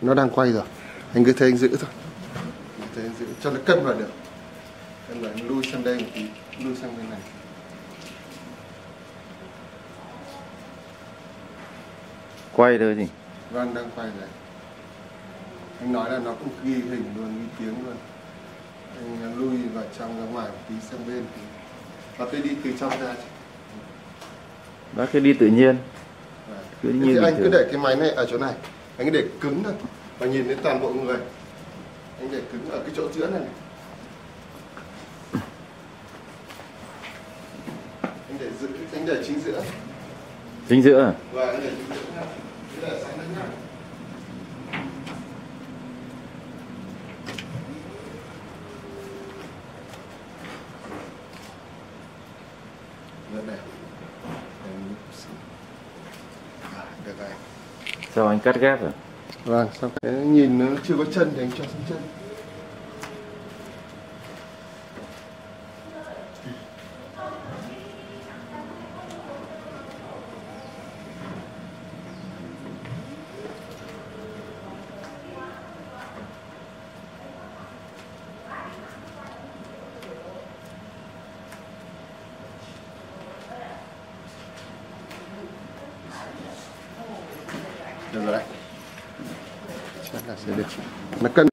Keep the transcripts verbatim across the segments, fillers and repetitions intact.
Nó đang quay rồi, anh cứ thế anh giữ thôi, thế anh giữ cho nó cân vào được. Cân vào, lui sang đây một tí, lui sang bên này. Quay thôi gì? Vâng, đang quay rồi. Anh nói là nó cũng ghi hình luôn, ghi tiếng luôn. Anh lui vào trong ra ngoài một tí sang bên tí. Và tôi đi từ trong ra. Bác cứ đi tự nhiên. Cứ như anh cứ để cái máy này ở chỗ này, anh cứ để cứng thôi và nhìn đến toàn bộ người. Anh để cứng ở cái chỗ giữa này, này. Anh để giữ, anh để chính giữa. Chính giữa à? Và anh để chính giữa nha. Anh để sang đây nha. Rất đẹp. À, được rồi. Sao anh cắt ghép à? Vâng, sao cái nhìn nó chưa có chân thì anh cho xuống chân. Được rồi đấy. Chắc là sẽ được. Nó cân.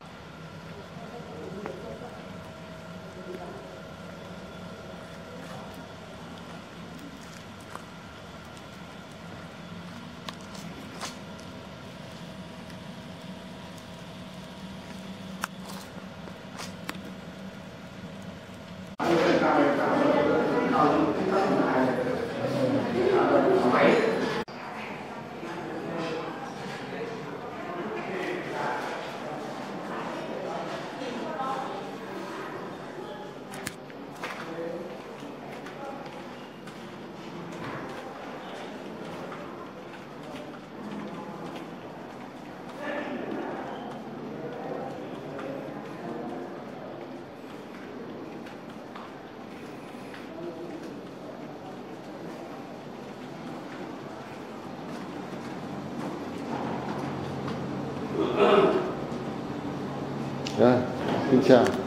Rồi, xin chào.